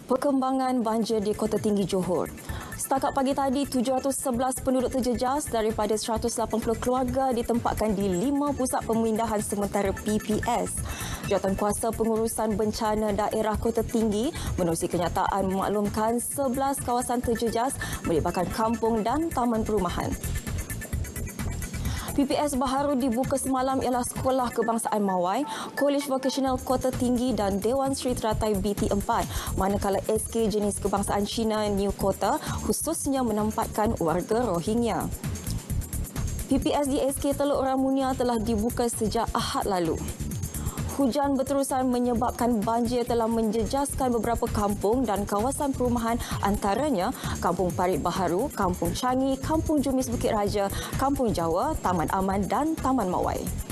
Perkembangan banjir di Kota Tinggi Johor. Setakat pagi tadi, 711 penduduk terjejas daripada 180 keluarga ditempatkan di 5 pusat pemindahan sementara PPS. Jawatankuasa Pengurusan Bencana Daerah Kota Tinggi menerusi kenyataan memaklumkan 11 kawasan terjejas melibatkan kampung dan taman perumahan. PPS baharu dibuka semalam ialah Sekolah Kebangsaan Mawai, Kolej Vokasional Kota Tinggi dan Dewan Sri Teratai BT4, manakala SK jenis Kebangsaan Cina New Kota khususnya menempatkan warga Rohingya. PPS di SK Teluk Ramunia telah dibuka sejak Ahad lalu. Hujan berterusan menyebabkan banjir telah menjejaskan beberapa kampung dan kawasan perumahan antaranya Kampung Parit Baharu, Kampung Changi, Kampung Jumis Bukit Raja, Kampung Jawa, Taman Aman dan Taman Mawai.